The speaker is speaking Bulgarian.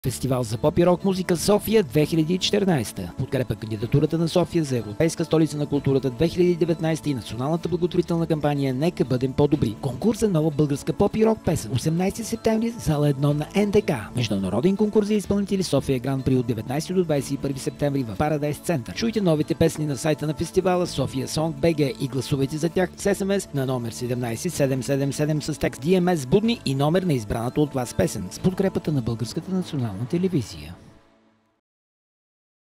Фестивал за поп и рок музика София 2014. Подкрепа кандидатурата на София за Европейска столица на културата 2019 и националната благотворителна кампания «Нека бъдем по-добри». Конкурс за нова българска поп и рок песен. 18 септември, зала 1 на НДК. Международен конкурс за изпълнители София Гран При от 19 до 21 септември в Парадайс Център. Чуйте новите песни на сайта на фестивала София Сонг БГ и гласувайте за тях с СМС на номер 17777 с текст DMS Будни и номер на избраната от вас песен с подкрепата на Българската национална телевизия.